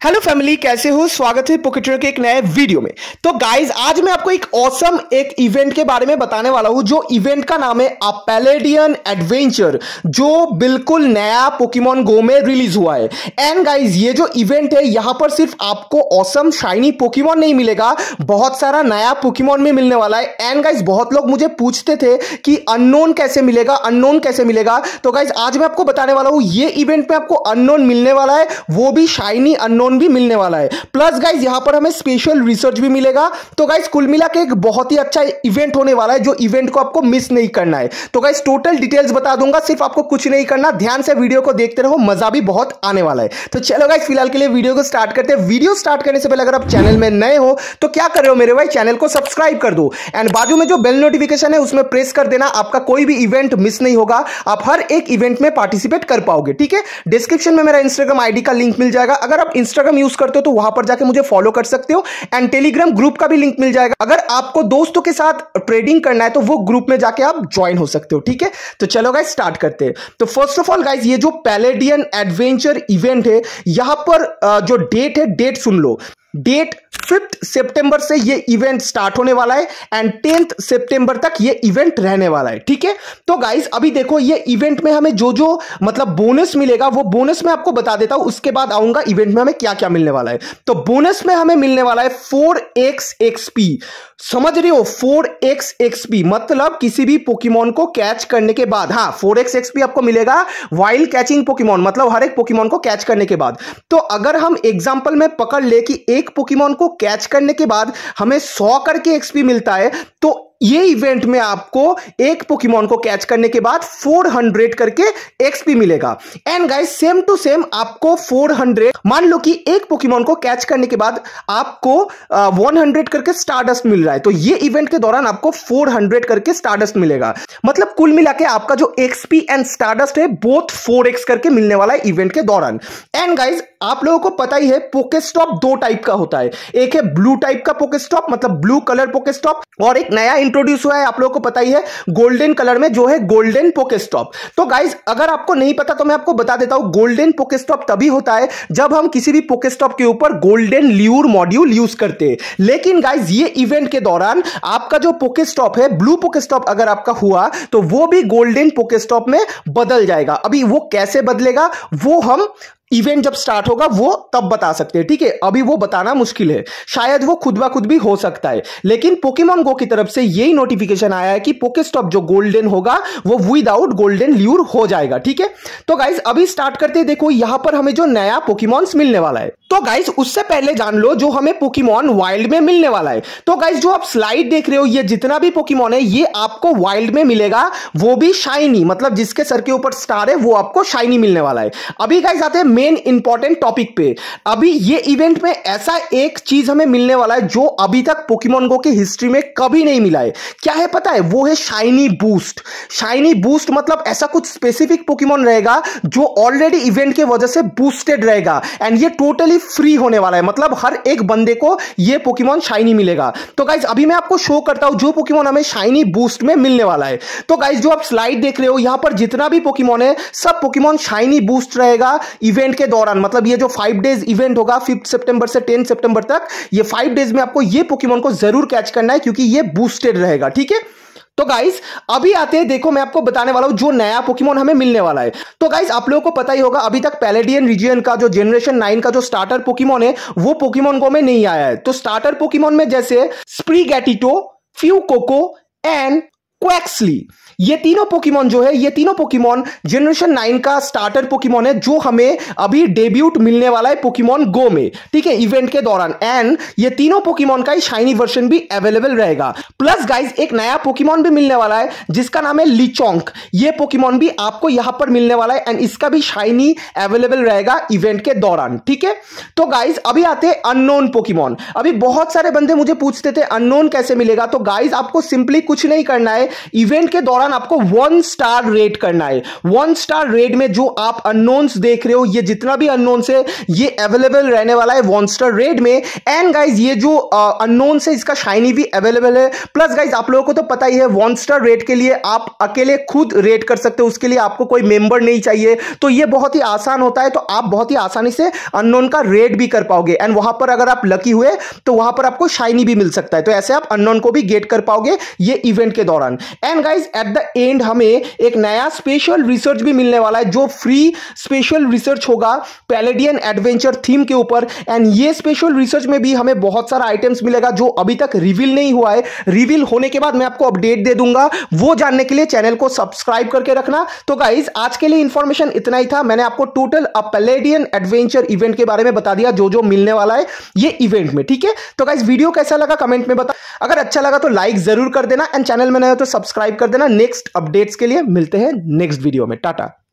Hello family, कैसे हो? स्वागत है पोकेट्रेडर के एक नए वीडियो में। तो गाइज, आज मैं आपको एक ऑसम इवेंट के बारे में बताने वाला हूं, जो इवेंट का नाम है अ पैलेडियन एडवेंचर, जो बिल्कुल नया पोकेमॉन गो में रिलीज हुआ है। एंड गाइज, ये जो इवेंट है, यहां पर सिर्फ आपको ऑसम शाइनी पोकेमॉन नहीं मिलेगा, बहुत सारा नया पोकेमॉन में मिलने वाला है। एंड गाइज, बहुत लोग मुझे पूछते थे कि अननोन कैसे मिलेगा, अननोन कैसे मिलेगा। तो गाइज, आज मैं आपको बताने वाला हूं, ये इवेंट में आपको अननोन मिलने वाला है, वो भी शाइनी अननोन भी मिलने वाला है। प्लस गाइज, यहां पर हमें स्पेशल रिसर्च भी मिलेगा। तो गाइज, कुल मिला के एक बहुत ही अच्छा इवेंट होने वाला है, जो इवेंट को आपको मिस नहीं करना है। तो गाइज, टोटल डिटेल्स बता दूंगा, सिर्फ आपको कुछ नहीं करना, ध्यान से वीडियो को देखते रहो, मजा भी बहुत आने वाला है। तो चलो गाइज, फिलहाल के लिए वीडियो को स्टार्ट करते हैं। वीडियो स्टार्ट करने से पहले अगर आप चैनल में नए हो तो क्या कर रहे हो मेरे भाई, चैनल को सब्सक्राइब कर दो एंड बाजू में जो बेल नोटिफिकेशन है उसमें प्रेस कर देना, आपका कोई भी इवेंट मिस नहीं होगा, आप हर एक इवेंट में पार्टिसिपेट कर पाओगे। ठीक है, डिस्क्रिप्शन में मेरा इंस्टाग्राम आईडी का लिंक मिल जाएगा, अगर आप इंस्टाग्राम यूज करते हो तो वहां पर जाके मुझे फॉलो कर सकते हो। एंड टेलीग्राम ग्रुप का भी लिंक मिल जाएगा, अगर आपको दोस्तों के साथ ट्रेडिंग करना है तो वो ग्रुप में जाके आप ज्वाइन हो सकते हो। ठीक है, तो चलो गाइस स्टार्ट करते हैं। तो फर्स्ट ऑफ ऑल गाइस, ये जो पैलेडियन एडवेंचर इवेंट है, यहां पर जो डेट है, डेट सुन लो, डेट 5 सितंबर से ये इवेंट स्टार्ट होने वाला है एंड 10 सितंबर तक ये इवेंट रहने वाला है। ठीक है, तो गाइस अभी देखो, ये इवेंट में हमें जो जो मतलब बोनस मिलेगा, वो बोनस मैं आपको बता देता हूं, उसके बाद आऊंगा इवेंट में हमें क्या क्या मिलने वाला है। तो बोनस में हमें मिलने वाला है 4x XP। समझ रहे हो, 4x XP मतलब किसी भी पोकेमॉन को कैच करने के बाद, हाँ 4x XP आपको मिलेगा वाइल्ड कैचिंग पोकेमॉन, मतलब हर एक पोकेमॉन को कैच करने के बाद। तो अगर हम एग्जांपल में पकड़ ले कि एक पोकेमॉन को कैच करने के बाद हमें 100 करके एक्सपी मिलता है, तो ये इवेंट में आपको एक पोकेमॉन को कैच करने के बाद 400 करके एक्सपी मिलेगा। And guys, same to same आपको 400, मान लो कि एक पोकेमॉन को कैच करने के बाद आपको 100 करके स्टारडस्ट मिल रहा है, तो ये इवेंट के दौरान आपको 400 करके स्टारडस्ट मिलेगा। मतलब कुल मिला के आपका जो एक्सपी एंड स्टारडस्ट है, बोथ 4x करके मिलने वाला है इवेंट के दौरान। एंड गाइस, आप लोगों को पता ही है, पोकेस्टॉप दो टाइप का होता है, एक है ब्लू टाइप का पोकेस्टॉप, मतलब ब्लू कलर पोकेस्टॉप, और एक नया इंट्रोड्यूस हुआ है, आप लोगों को पता ही है, गोल्डन कलर में, जो है गोल्डन पोकेस्टॉप। तो गाइस, अगर आपको नहीं पता तो मैं आपको बता देता हूं, गोल्डन पोकेस्टॉप तभी होता है जब हम किसी भी पोकेस्टॉप के ऊपर गोल्डन ल्यूर मॉड्यूल यूज करते हैं। लेकिन गाइस, ये इवेंट के दौरान आपका जो पोकेस्टॉप है, ब्लू पोकेस्टॉप अगर आपका हुआ तो वो भी गोल्डन पोकेस्टॉप में बदल जाएगा। अभी वो कैसे बदलेगा, वो हम इवेंट जब स्टार्ट होगा वो तब बता सकते हैं। ठीक है, अभी वो बताना मुश्किल है, शायद वो खुद ब खुद भी हो सकता है। लेकिन पोकेमॉन गो की तरफ से यही नोटिफिकेशन आया है कि पोकेस्टॉप जो गोल्डन होगा वो विदाउट गोल्डन ल्यूर हो जाएगा। ठीक है, तो गाइज अभी स्टार्ट करते हैं। देखो, यहां पर हमें जो नया पोकेमॉन्स मिलने वाला है, तो गाइज उससे पहले जान लो जो हमें पोकेमॉन वाइल्ड में मिलने वाला है। तो गाइज, जो आप स्लाइड देख रहे हो, ये जितना भी पोकेमॉन है ये आपको वाइल्ड में मिलेगा, वो भी शाइनी, मतलब जिसके सर के ऊपर स्टार है वो आपको शाइनी मिलने वाला है। अभी गाइज आते हैं मेन इंपॉर्टेंट टॉपिक पे। अभी ये इवेंट में ऐसा एक चीज हमें मिलने वाला है जो अभी तक पोकेमॉन गो की हिस्ट्री में कभी नहीं मिला है। क्या है पता है? वो है शाइनी बूस्ट। शाइनी बूस्ट मतलब ऐसा कुछ स्पेसिफिक पोकेमॉन रहेगा जो ऑलरेडी इवेंट के वजह से बूस्टेड रहेगा, एंड ये टोटली फ्री होने वाला है, मतलब हर एक बंदे को ये पोकेमॉन शाइनी मिलेगा। तो गाइज अभी मैं आपको शो करता हूं जो पोकेमॉन हमें शाइनी बूस्ट में मिलने वाला है। तो गाइज, जो आप स्लाइड देख रहे हो, यहां पर जितना भी पोकेमॉन है, सब पोकेमॉन शाइनी बूस्ट रहेगा इवेंट के दौरान। मतलब ये जो 5 डेज इवेंट होगा 5 सितंबर से 10 सितंबर तक, ये 5 डेज में आपको ये पोकेमॉन को जरूर कैच करना है, क्योंकि ये बूस्टेड रहेगा। ठीक है, तो गाइस अभी आते हैं, देखो मैं आपको बताने वाला हूं जो नया पोकेमॉन हमें मिलने वाला है। तो गाइस, आप लोगों को पता ही होगा, अभी तक पैलेडियन रीजन का जो जनरेशन 9 का जो स्टार्टर पोकेमॉन है, वो पोकेमॉन गो में नहीं आया है। तो स्टार्टर पोकेमॉन में जैसे स्प्रिगैटिटो, फ्यूकोको एंड क्वैक्सली, ये तीनों पोकेमॉन जो है, ये तीनों पोकेमॉन जनरेशन 9 का स्टार्टर पोकेमॉन है, जो हमें अभी डेब्यूट मिलने वाला है पोकेमॉन गो में। ठीक है, इवेंट के दौरान। एंड ये तीनों पोकेमॉन का ही शाइनी वर्जन भी अवेलेबल रहेगा। प्लस गाइस, एक नया पोकेमॉन भी मिलने वाला है जिसका नाम है लिचोंक। ये पोकेमॉन भी आपको यहां पर मिलने वाला है, एंड इसका भी शाइनी अवेलेबल रहेगा इवेंट के दौरान। ठीक है, तो गाइस अभी आते हैं अननोन पोकेमॉन। अभी बहुत सारे बंदे मुझे पूछते थे अननोन कैसे मिलेगा। तो गाइस, आपको सिंपली कुछ नहीं करना है, इवेंट के दौरान आपको 1 स्टार रेट करना है। 1 स्टार रेट में जो आप अननोन्स देख रहे हो, ये जितना भी अननोन्स है ये अवेलेबल रहने वाला है 1 स्टार रेट में। एंड गाइज ये जो अननोन्स है इसका शाइनी भी अवेलेबल है। प्लस गाइज आप लोगों को तो पता ही है 1 स्टार रेट के लिए आप अकेले खुद रेट कर सकते हो, उसके लिए आपको कोई मेंबर नहीं चाहिए। तो ये बहुत ही आसान होता है, तो आप बहुत ही आसानी से अननोन का रेट भी कर पाओगे। एंड वहां पर अगर आप लकी हुए तो वहां पर आपको शाइनी भी मिल सकता है, तो ऐसे आप अननोन को भी गेट कर पाओगे ये इवेंट के दौरान। And guys at the end हमें एक नया स्पेशल रिसर्च भी मिलने वाला है, जो फ्री स्पेशल रिसर्च होगा पैलेडियन एडवेंचर थीम के ऊपर। एंड ये स्पेशल रिसर्च में भी हमें बहुत सारा आइटम्स मिलेगा जो अभी तक रिवील नहीं हुआ है। रिवील होने के बाद मैं आपको अपडेट दे दूंगा, वो जानने के लिए चैनल को सब्सक्राइब करके रखना। तो गाइज आज के लिए इंफॉर्मेशन इतना ही था। मैंने आपको टोटल पैलेडियन एडवेंचर इवेंट के बारे में बता दिया, जो जो मिलने वाला है ये इवेंट में, ठीक है। तो गाइज वीडियो कैसा लगा कमेंट में बता, अगर अच्छा लगा तो लाइक जरूर कर देना, एंड चैनल में नए हो तो सब्सक्राइब कर देना। नेक्स्ट अपडेट्स के लिए मिलते हैं नेक्स्ट वीडियो में। टाटा।